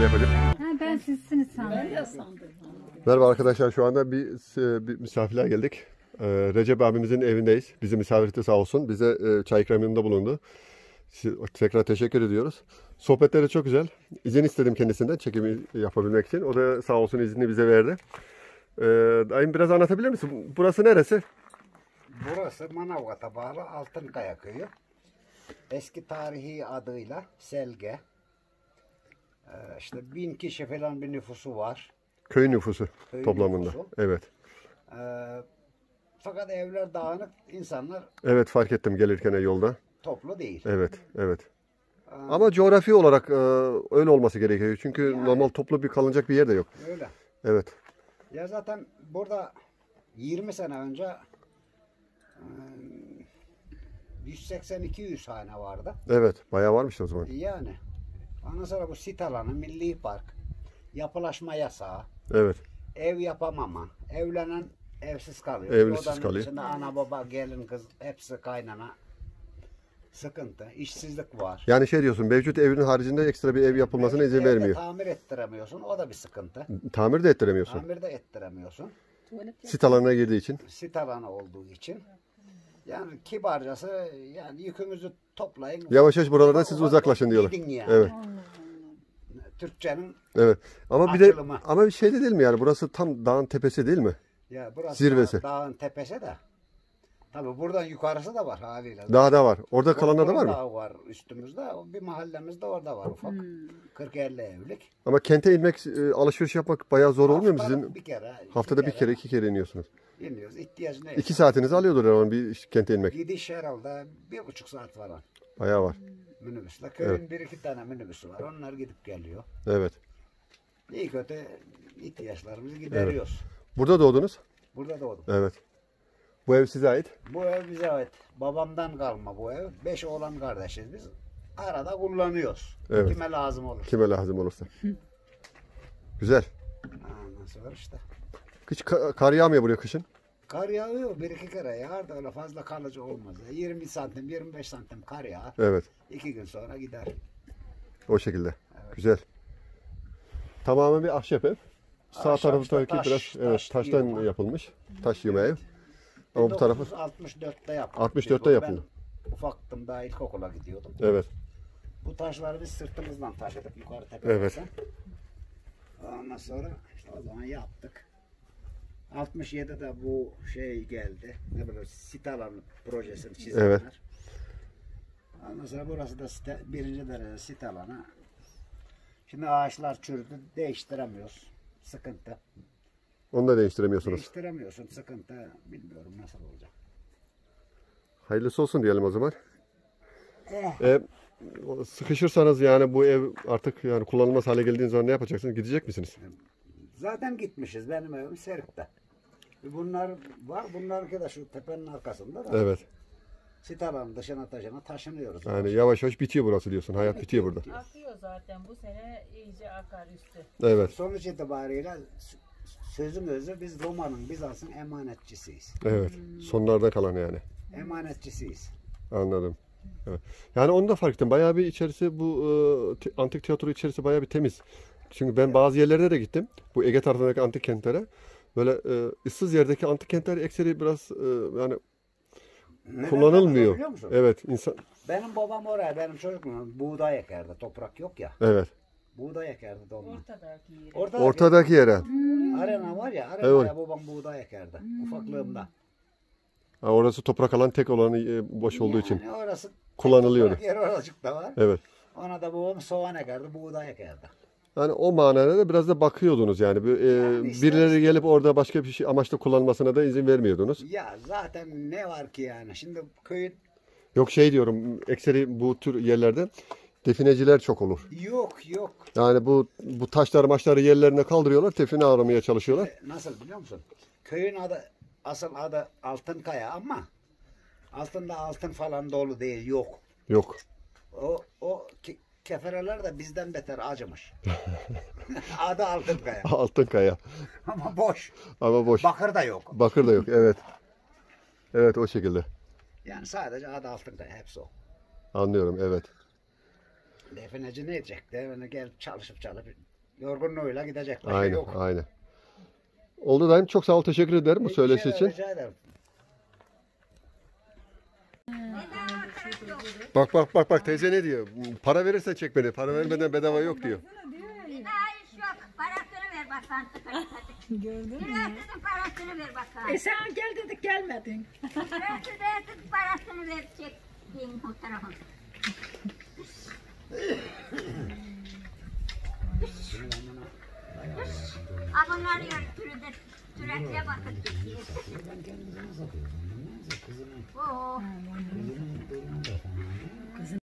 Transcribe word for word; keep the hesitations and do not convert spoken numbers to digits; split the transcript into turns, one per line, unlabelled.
böyle yapacağım.
Ha, ben sizsiniz sandım.
Merhaba arkadaşlar, şu anda bir, bir misafirler geldik. Ee, Recep abimizin evindeyiz. Bizi misafir etti sağ olsun. Bize e, çay ikramında bulundu. Tekrar teşekkür ediyoruz. Sohbetleri çok güzel. İzin istedim kendisinden çekimi yapabilmek için. O da sağ olsun izni bize verdi. Ee, dayım biraz anlatabilir misin? Burası neresi?
Burası Manavgat'a bağlı Altınkaya köyü. Eski tarihi adıyla Selge. Ee, işte bin kişi falan bir nüfusu var.
Köy nüfusu
Köy
toplamında.
nüfusu.
Evet.
Ee, fakat evler dağınık, insanlar
Evet, fark ettim gelirken yolda.
toplu değil.
Evet, evet.
Ee,
Ama coğrafi olarak e, öyle olması gerekiyor. Çünkü
Yani.
normal toplu bir kalınacak bir yer de yok.
Öyle.
Evet.
Ya zaten burada yirmi sene önce e, yüz seksen iki yüz hane vardı.
Evet, bayağı varmış o zaman.
Yani ondan sonra bu sit alanı, milli park, yapılaşma yasağı,
Evet.
ev yapamama, evlenen evsiz kalıyor.
Evsiz
Odanın
kalıyor.
içinde ana baba, gelin kız hepsi kaynana. Sıkıntı, işsizlik var.
Yani şey diyorsun, mevcut evin haricinde ekstra bir ev yapılmasına izin
Evde
vermiyor.
tamir ettiremiyorsun, o da bir sıkıntı.
Tamir de ettiremiyorsun.
Tamir de ettiremiyorsun.
Sit alanına girdiği için.
Sit alanı olduğu için. Yani kibarcası, yani yükümüzü toplayın.
Yavaş yavaş buralardan siz
Ufak
uzaklaşın diyorlar.
gidin yani.
Evet.
Türkçenin
Evet. Ama bir de
Açılımı.
ama bir şey de değil mi yani? Burası tam dağın tepesi değil mi?
ya burası
Zirvesi.
dağ- dağın tepesi de. Tabii buradan yukarısı da var haliyle.
Daha da var. Orada kalanlar da var mı?
Dağ var üstümüzde. Bir mahallemiz de orada var ufak. kırk elli evlik.
Ama kente inmek, e, alışveriş yapmak bayağı zor olmuyor mu
Haftada
sizin?
Bir kere. iki
Haftada bir kere, iki kere iniyorsunuz.
iniyoruz. İhtiyacı neyse.
İki saatinizi alıyordur ama bir kente inmek.
Gidiş herhalde bir buçuk saat falan.
Bayağı var.
Minibüsle. Köyün bir iki tane minibüsü var. Onlar gidip geliyor.
Evet.
İyi kötü ihtiyaçlarımızı gideriyoruz.
Burada doğdunuz.
Burada doğdum.
Evet. Bu ev size ait.
Bu ev bize ait. Babamdan kalma bu ev. Beş oğlan kardeşiz biz. Arada kullanıyoruz.
Evet.
Kime lazım olur.
Kime lazım olursa. Güzel.
Ondan sonra işte.
Hiç ka- kar yağmıyor buraya kışın.
Kar yağıyor bir iki kere yağar da öyle fazla kalıcı olmaz. yirmi santim yirmi beş santim kar yağar.
Evet.
İki gün sonra gider.
O şekilde. Güzel. Tamamen bir ahşap ev. Sağ
Ahşap
taraftaki
işte, taş,
biraz
taş
evet taştan
yığma.
yapılmış. Taş yığma ev. Ama bu tarafı
bin dokuz yüz altmış dörtte yapıldı.
altmış dörtte
Biz-
yapıldı.
Ben ufaktım daha ilkokula gidiyordum.
evet.
Bu taşları biz sırtımızdan taşıdık yukarı tepeden.
Evet.
Ondan sonra işte o zaman yaptık. altmış yedide bu şey geldi. Ne böyle sit alanı projesini çizdiler.
Evet.
Ondan sonra burası da site, birinci derece sit alanı. Şimdi ağaçlar çürüdü. Değiştiremiyoruz. Sıkıntı.
Onu da değiştiremiyorsunuz.
Değiştiremiyorsun. Sıkıntı. Bilmiyorum nasıl olacak.
Hayırlısı olsun diyelim o zaman.
Eh.
E, sıkışırsanız yani bu ev artık yani kullanılmaz hale geldiğiniz zaman ne yapacaksınız? Gidecek misiniz?
Zaten gitmişiz. Benim evim Serik'te. Bunlar var. Bunlarki de şu tepenin arkasında da.
Evet.
Sit alanı dışına taşına taşınıyoruz.
Yani yavaş yavaş bitiyor burası diyorsun. Hayat bitiyor burada.
Akıyor zaten bu sene iyice akar üstü.
Evet.
Sonuç itibariyle sözün özü biz Roma'nın, Bizans'ın emanetçisiyiz.
Evet. Sonlarda kalan yani.
Emanetçisiyiz.
Anladım. Evet. Yani onu da fark ettim. Bayağı bir içerisi bu e, te- antik tiyatro içerisi bayağı bir temiz. Çünkü ben bazı yerlere de gittim. Bu Ege tarafındaki antik kentlere. Böyle e, ıssız yerdeki antik kentler ekseri biraz e, yani
Neden
kullanılmıyor.
biliyor musun?
Evet, insan
Benim babam oraya, benim çocukluğum buğday ekerdi. Toprak yok ya.
evet.
Buğday ekerdi de onunla.
Ortadaki yeri.
Orada
Ortadaki yere.
arena var ya, arenaya
Evet.
babam buğday ekerdi. Ufaklığımda.
Ha, orası toprak alan tek olanı e, boş olduğu için
Yani orası
kullanılıyordu.
toprak yer oracık da var.
Evet.
Ona da babam soğan ekerdi, buğday ekerdi.
Yani o manada da biraz da bakıyordunuz yani. Bir, e,
Yani işte-
birileri gelip orada başka bir şey amaçla kullanmasına da izin vermiyordunuz.
Ya zaten ne var ki yani? Şimdi köyün
Yok şey diyorum, ekseri bu tür yerlerde defineciler çok olur.
yok yok.
Yani bu bu taşları maçları yerlerine kaldırıyorlar, define aramaya çalışıyorlar.
E, Nasıl biliyor musun? Köyün adı, asıl adı Altınkaya ama altında altın falan dolu değil, yok.
Yok.
O o ke- kefereler de bizden beter acımış. Adı Altınkaya
Altın kaya.
ama boş.
Ama boş.
Bakır da yok.
Bakır da yok. Evet. Evet, o şekilde.
Yani sadece adı Altınkaya, hepsi o.
Anlıyorum, evet.
Defineci ne edecek? Define gelip çalışıp çalışıp Yorgunluğuyla gidecek. Başka
Aynen,
yok.
aynen. Oldu dayım. Çok sağ ol. Teşekkür ederim bu söyleşi
Rica-
için.
Rica ederim.
Bak bak bak bak teyze ne diyor? Para verirsen çek beni. Para vermeden bedava yok diyor.
Daha iş yok. Parasını ver bakalım. Gördün mü? Üniversitenin parasını ver bakalım.
E sen gel dedik gelmedin.
Üniversitenin parasını ver çek. Benim o tarafa. Abonlar yer türüde türetle bakın. Oo.